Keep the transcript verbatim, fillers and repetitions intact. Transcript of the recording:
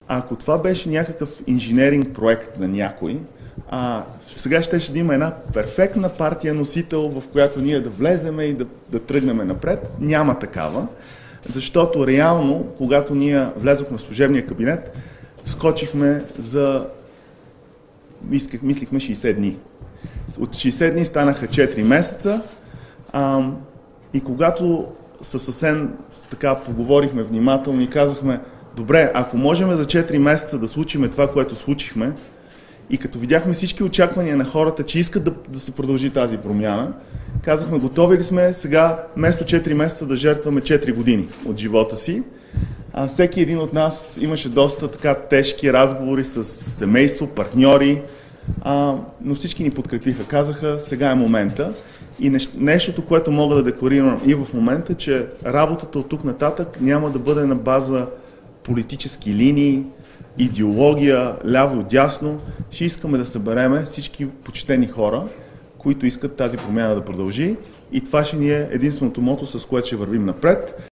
Ако това беше някакъв инженеринг проект на някой, а, сега ще, ще има една перфектна партия носител, в която ние да влеземе и да, да тръгнем напред. Няма такава, защото реално, когато ние влезохме в служебния кабинет, скочихме за, мислих, мислихме шейсет дни. От шейсет дни станаха четири месеца а, и когато със Асен така поговорихме внимателно и казахме: добре, ако можем за четири месеца да случиме това, което случихме, и като видяхме всички очаквания на хората, че искат да, да се продължи тази промяна, казахме: готови ли сме сега вместо четири месеца да жертваме четири години от живота си. А, всеки един от нас имаше доста така тежки разговори с семейство, партньори, а, но всички ни подкрепиха. Казаха: сега е момента. И нещото, което мога да декларирам и в момента, че работата от тук нататък няма да бъде на база политически линии, идеология, ляво и дясно. Ще искаме да събереме всички почтени хора, които искат тази промяна да продължи, и това ще ни е единственото мото, с което ще вървим напред.